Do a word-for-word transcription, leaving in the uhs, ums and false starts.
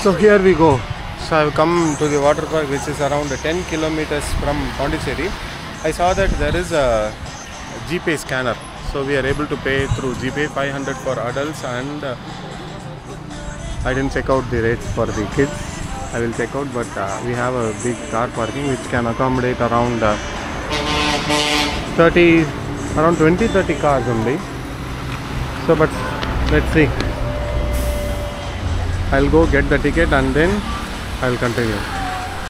So here we go. So I've come to the water park, which is around ten kilometers from Pondicherry. I saw that there is a GPay scanner, so we are able to pay through GPay, five hundred for adults, and uh, I didn't check out the rates for the kids. I will check out, but uh, we have a big car parking which can accommodate around uh, thirty, around twenty to thirty cars only. So, but let's see. I'll go get the ticket and then I'll continue.